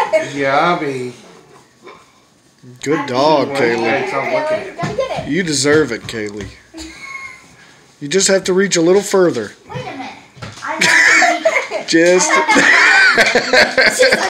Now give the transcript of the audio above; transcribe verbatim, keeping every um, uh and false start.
Yummy. Good dog, Kaylee. Kaylee. You deserve it, Kaylee. You just have to reach a little further. Wait a minute. I want to be... Just...